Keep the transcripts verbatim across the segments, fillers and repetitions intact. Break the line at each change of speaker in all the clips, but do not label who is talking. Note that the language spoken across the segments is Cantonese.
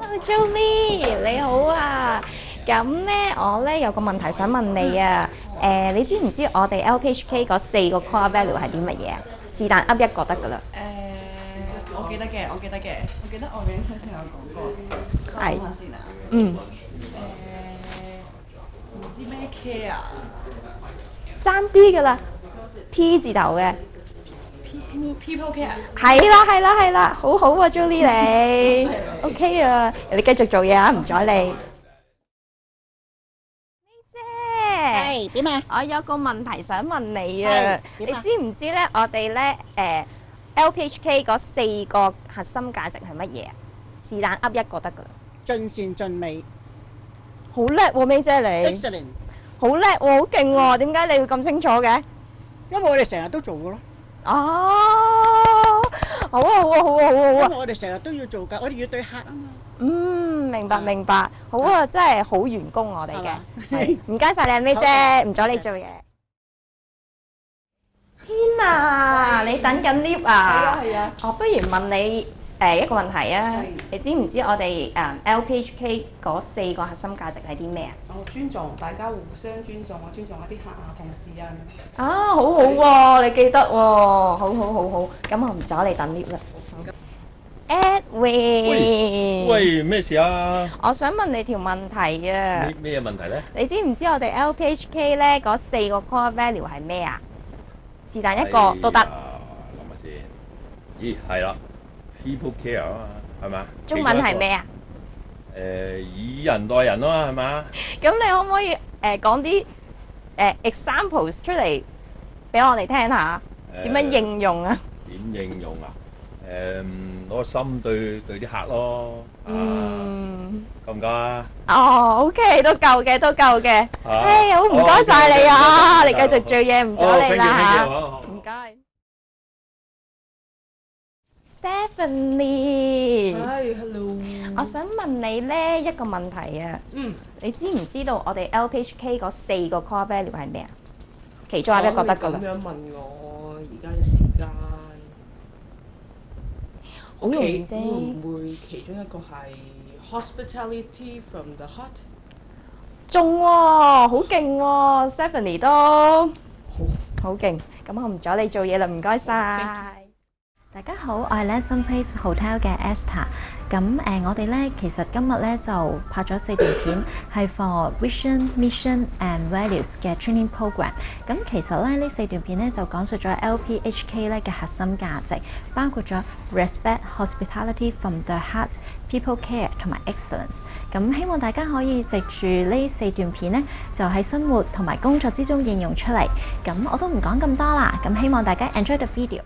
Jolie 你好啊，咁咧我咧有個問題想問你啊，誒、你知唔知我哋 L P H K 嗰四個 core value 係啲乜嘢啊？是但噏一個得噶啦。
誒、我記得嘅，我記得嘅，我記得我嘅親戚有講過。
係
我諗下先啊。
嗯，
誒、唔知咩 care 啊
爭啲噶啦，P 字頭嘅，
？P people care。
係啦係啦係啦，好好啊 Jolie 你，OK 啊，你繼續做嘢啊，唔阻你。姐，
係點啊？
我有個問題想問你啊，
係
你
點啊
知唔知咧？我哋咧誒 L P H K 嗰四個核心價值係乜嘢啊？是但噏一個得噶啦。
盡善盡美
好叻喎，May 姐你，
，excellent。
好叻喎，好勁喎，點解你會咁清楚嘅？
因為我哋成日都做嘅咯，
哦，好啊好啊好啊好啊好
因為
啊，
我哋成日都要做㗎，我哋要對客啊嘛。
嗯，明白明白，好啊，真係好員工我哋嘅
係嘛，
係唔該晒你啊，May 姐，唔阻你做嘢。天啊！你等緊 lift 啊？
係啊係啊。
我不如問你誒一個問題啊
係。
你知唔知我哋誒 L P H K 嗰四個核心價值係啲咩啊？
我尊重大家，互相尊重，我尊重一啲客啊、同事啊。
啊，好好喎，你記得喎，好好好好，咁我唔阻你等 lift 啦。Edwin，
喂，咩事啊？
我想問你條問題啊
咩。咩問題咧？
你知唔知我哋 L P H K 咧嗰四個 core value 係咩啊？是但一個都得。
哎呀諗下先。咦，係啦，people care 啊嘛，係嘛？
中文係咩啊？
誒，以人待人啊嘛，係嘛？
咁你可唔可以誒講啲誒 examples 出嚟俾我哋聽下？點樣應用啊？
點應用啊？誒，攞個心對對啲客咯。
嗯。
夠唔夠啊？
哦，OK，都夠嘅，都夠嘅。
啊
唉，好唔該晒你啊！你繼續做嘢，唔阻你啦嚇。
嚇。
唔該。Stephanie，
係，hello。
我想問你咧一個問題啊。
嗯。
你知唔知道我哋 L P H K 嗰四個 core value 係咩啊？其中一個得㗎啦
咁。樣問我，而家嘅時間。
好容易啫
會唔會其中一個係 hospitality from the heart？
中喎，好勁喎，Stephanie 都好好勁。咁我唔阻你做嘢啦，唔該晒。
大家好，我係 Lesson Place Hotel 嘅 Esther。咁誒、呃，我哋咧其實今日咧就拍咗四段片，係 for Vision、Mission and Values 嘅 training program。咁其實咧呢四段片咧就講述咗 L P H K 咧嘅核心價值，包括咗 Respect、Hospitality from the Heart、People Care 同埋 Excellence。咁希望大家可以藉住呢四段片咧，就喺生活同埋工作之中應用出嚟。咁我都唔講咁多啦，咁希望大家 enjoy the video。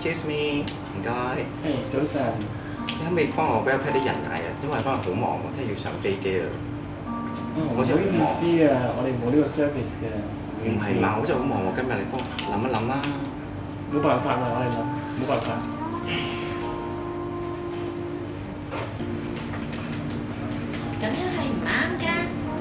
Excuse me，唔該。
誒，早晨。
你可唔可以幫我 well pack 啲人奶啊？因為可能好忙喎，聽日要上飛機啊。
唔好意思啊，我哋冇呢個 service 嘅。
唔係嘛，我真係好忙喎，今日你幫我諗一諗啦。
冇辦法啦，我哋諗，冇辦法。
咁樣係唔啱㗎。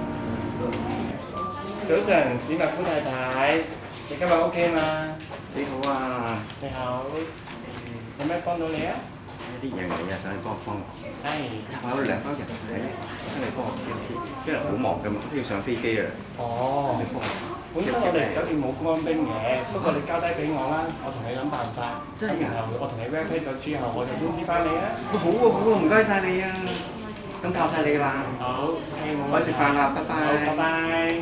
早晨，史密夫太太，你今日 OK 嗎？
你好啊。
你好。有咩幫到你啊？
有啲嘢嚟啊，想你幫我幫我。
係。
我有兩包人奶，想你幫我 P P，因為好忙㗎嘛，都要上飛機啊。
哦。
你幫我。
本身我哋酒店冇乾冰嘅，不過你交低俾我啦，我同你諗辦法。咁然後我同你 verify 咗之後，我就通知翻你啊。
好啊好啊，唔該晒你啊。咁靠晒你啦。
好，係冇問題。
我去食飯啦，拜拜。
好，拜拜。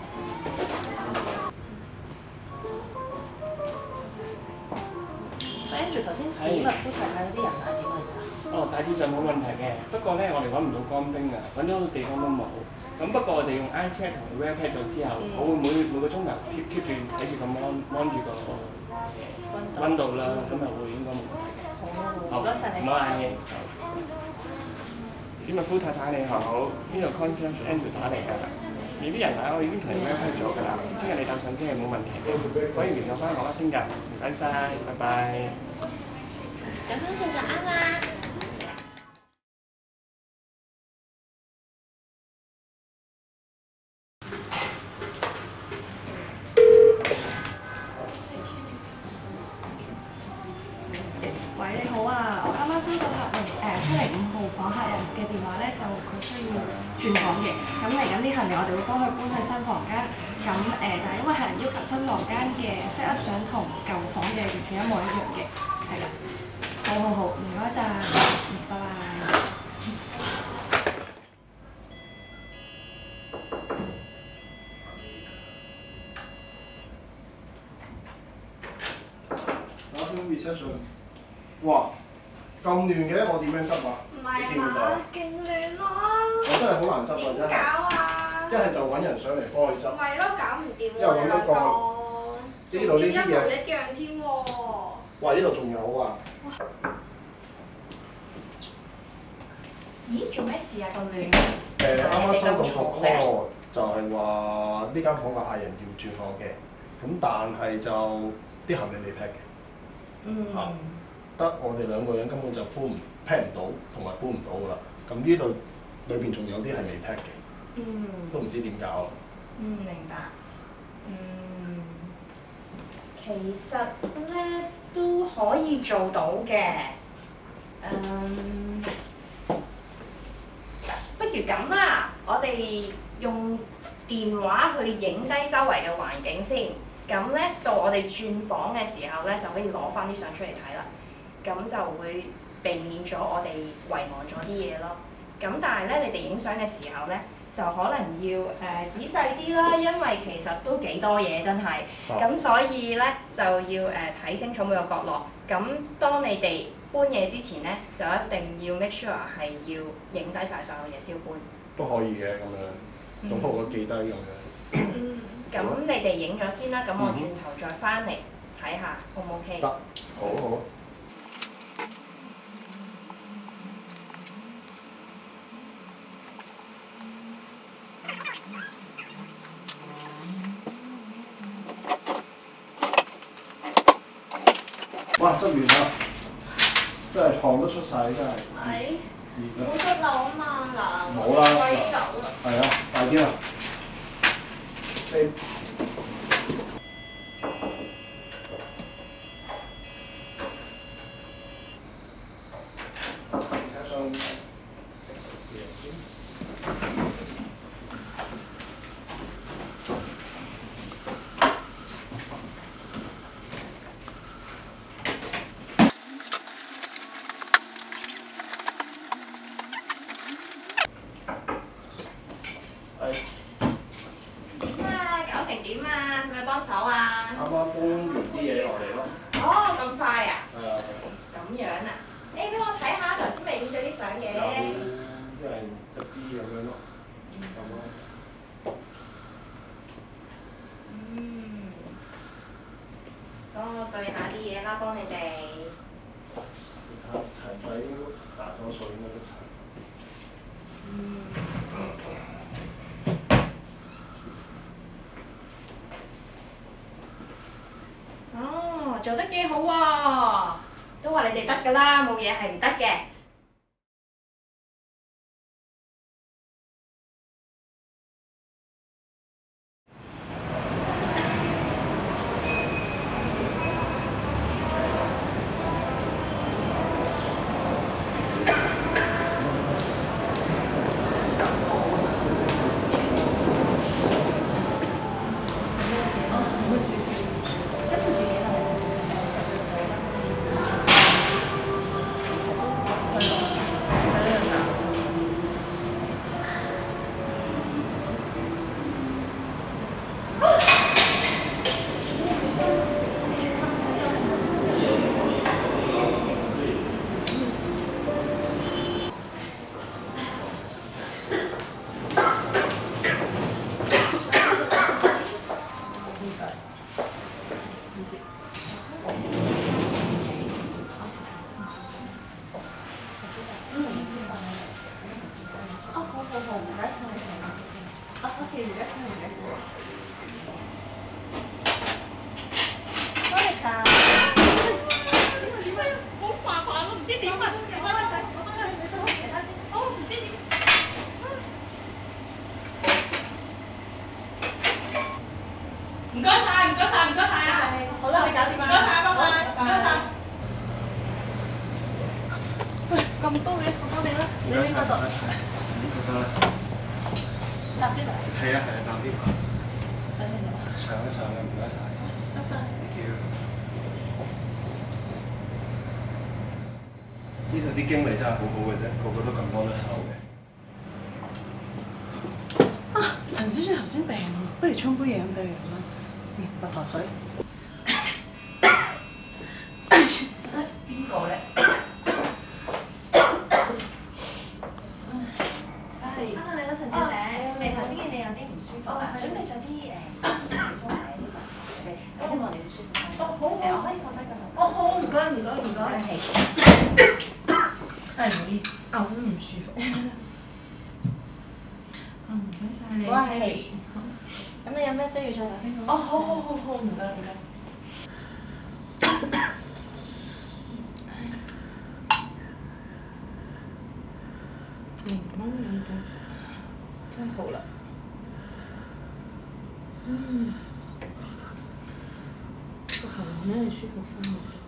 Andrew 頭先史密夫太太嗰啲人奶點嚟㗎？
哦，大致上冇問題嘅，不過咧我哋揾唔到乾冰啊，揾到地方都冇。咁不過我哋用 ice pack 同佢 well pack 咗之後，嗯、我會每每個鐘頭 keep keep 住睇住個 mon mon 住個誒温度啦，咁就會應該冇問題嘅。好，唔該晒你。唔好客氣。史密夫太太你好，呢度 concierge Andrew 打嚟㗎。你啲人奶我已經同你 well pack 咗㗎啦，聽日你搭上機係冇問題嘅，可以聯絡翻我啦，聽日。唔該晒，拜拜。
咁樣做就啱啦。
喂，你好啊！我啱啱收到客人誒七零五號房客人嘅電話咧，就佢需要轉房嘅。咁嚟緊啲行李我哋會幫佢搬去新房間。咁誒、呃，但係因為客人要求新房間嘅 set up 相同舊房嘅完全一模一樣嘅，係啦。好好好，唔該晒，拜拜。
打翻 reception。哇！咁亂嘅，我點樣執啊？
唔係嘛，勁亂咯！
我真係好難執啊，真係。
點搞啊？
一係就揾人上嚟幫佢執。
咪咯，搞唔掂喎！
因為揾得個呢度呢啲嘢。
一模一樣添喎！
哇！呢度仲有啊！
咦？做咩事啊？咁亂？
誒，啱啱收到個 call 就係話呢間房嘅客人要轉房嘅，咁但係就啲行李未 pack 嘅。
嗯。
啊得我哋兩個人根本就搬唔 pack 唔到，同埋搬唔到噶啦。咁呢度裏邊仲有啲係未 pack 嘅，
嗯，
都唔知點搞。
嗯，明白。嗯，其實咧都可以做到嘅。嗯，不如咁啦，我哋用電話去影低周圍嘅環境先。咁咧到我哋轉房嘅時候咧，就可以攞翻啲相出嚟睇啦。咁就會避免咗我哋遺忘咗啲嘢咯。咁但係咧，你哋影相嘅時候咧，就可能要誒、呃、仔細啲啦，因為其實都幾多嘢真係。咁、哦、所以咧就要誒睇、呃、清楚每個角落。咁當你哋搬嘢之前咧，就一定要 make sure 係要影低晒所有嘢先搬。都可以嘅咁樣，總好過記低咁樣。嗯，咁你哋影咗先啦，咁我轉頭再翻嚟睇下，好唔 OK？得，好好。哇！執完啦，真係汗都出晒，真係。係。冇出漏啊嘛，嗱，冇啦，快啲走啦。係啊，快啲啦。你點啊？搞成點啊？使唔使幫手啊？啱啱搬完啲嘢落嚟咯。哦，咁快啊？係啊。咁樣啊？你俾我睇下頭先咪影咗啲相嘅。有，即係一啲咁樣咯。咁咯。嗯。幫我對下啲嘢啦，幫你哋。 做得幾好喎！都話你哋得㗎啦，冇嘢係唔得嘅。唔該晒，唔該晒，唔該晒啊！好啦，你搞掂啦。唔該晒，拜拜，唔該晒。喂，咁多嘅，我幫你啦，你喺嗰度。
得啦。
搭啲嚟。
係啊係啊，搭啲。
上邊度。
上一上嘅，唔該晒。
拜拜。
Thank you。呢度啲經理真係好好嘅啫，個個都咁幫得手嘅。
啊，陳小姐頭先病，不如沖杯嘢飲俾你飲啦。嗯，蜜糖水。邊個咧？係。啊，你好，陳小姐。誒，頭先見你有啲唔舒服啊，準備咗啲誒水風喺呢度，誒，希望你唔舒服。哦，好。誒，我可以放低個頭。哦，好，唔該，唔該，唔該。係，唔好意思，啊，我真係唔舒服。啊，唔該晒你。哇，係。咁你有咩需要再打俾我？哦，好好好好，唔該唔該。檸檬兩杯，真好啦。嗯，個喉嚨咧舒服翻。